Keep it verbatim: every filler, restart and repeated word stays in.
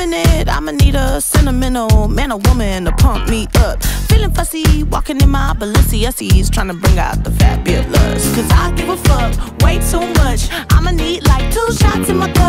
minute, I'ma need a sentimental man or woman to pump me up. Feeling fussy, walking in my Balenciennes, trying to bring out the fabulous. Cause I give a fuck way too much. I'ma need like two shots in my cup.